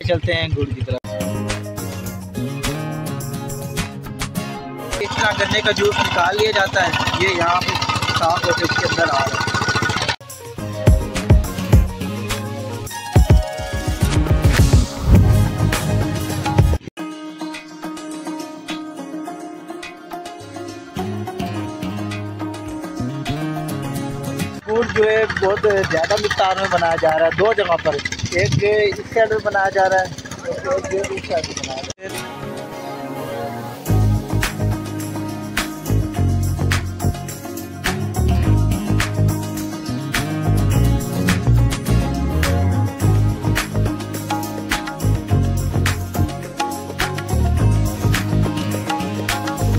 चलते हैं गुड़ की तरफ। इतना गन्ने का जूस निकाल लिया जाता है, ये यहाँ पे साफ होकर इसके अंदर आ रहा है। गुड़ जो है बहुत ज़्यादा मिक़दार में बनाया जा रहा है, दो जगह पर, एक इस साइड में बनाया जा रहा है और एक इस साइड में बनाया जा रहा है।